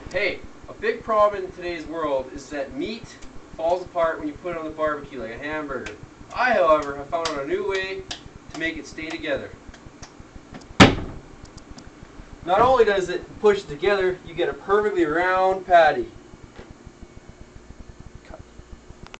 Hey, a big problem in today's world is that meat falls apart when you put it on the barbecue like a hamburger. I, however, have found out a new way to make it stay together. Not only does it push it together, you get a perfectly round patty.